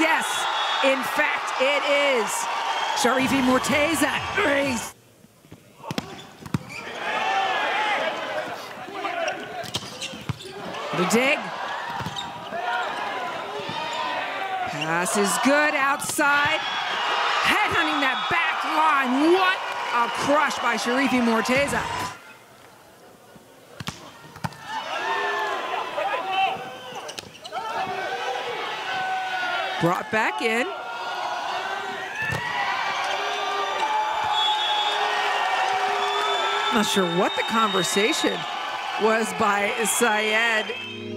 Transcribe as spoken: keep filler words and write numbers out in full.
Yes, in fact, it is. Sharifi Morteza. Race. The dig. Pass is good outside. Headhunting that back line. What a crush by Sharifi Morteza. Brought back in. Not sure what the conversation was by Syed.